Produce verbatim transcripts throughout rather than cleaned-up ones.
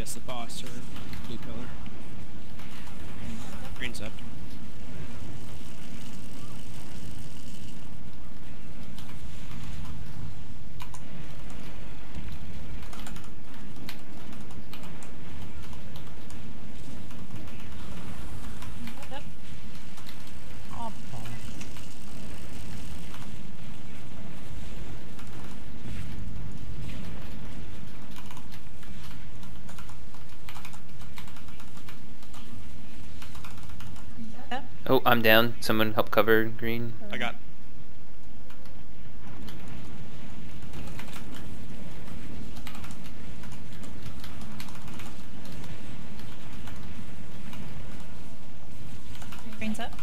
guess the boss or blue pillar. Green's up. Yep. Oh, yep. Oh, I'm down. Someone help cover green. I got. Green's up.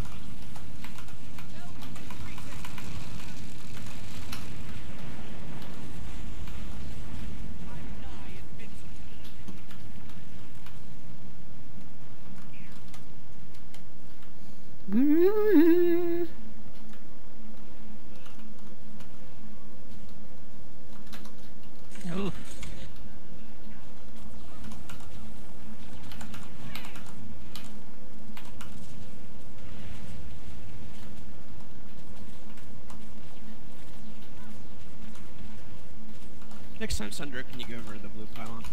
Mm. Ooh. Next time, Sundra, can you go over to the blue pylon?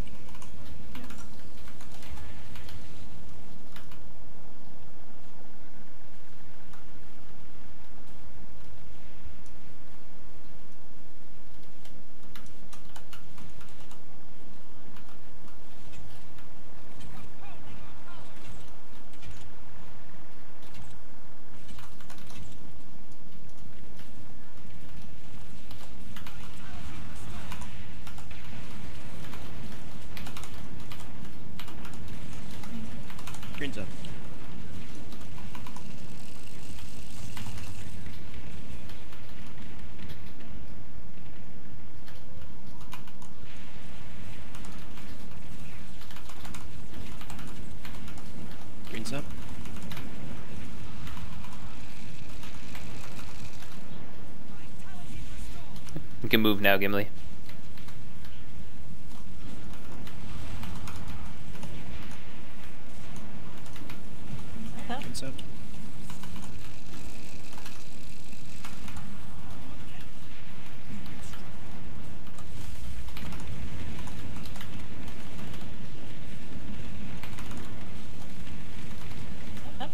Green's up. Green's up. We can move now, Gimli. Yep. Green's up. Yep.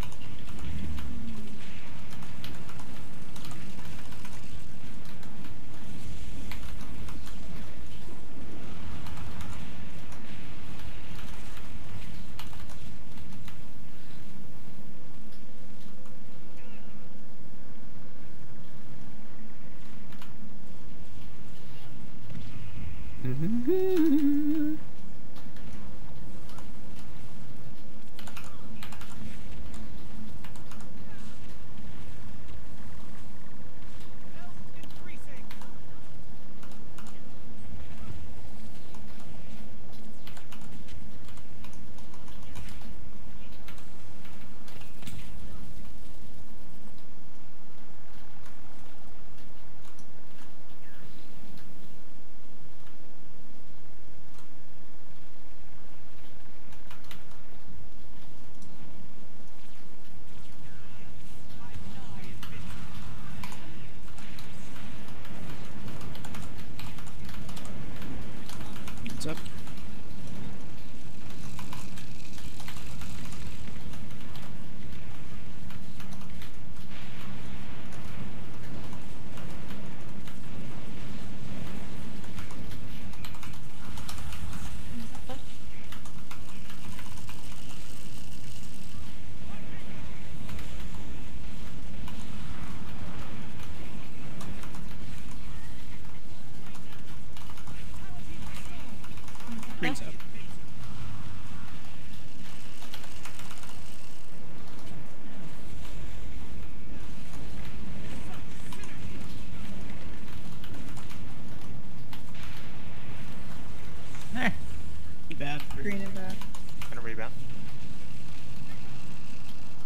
Green's up. Green's up. Eh. Bad. Green and bad. Gonna rebound.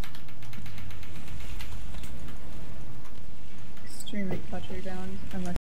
Extremely clutch rebound unless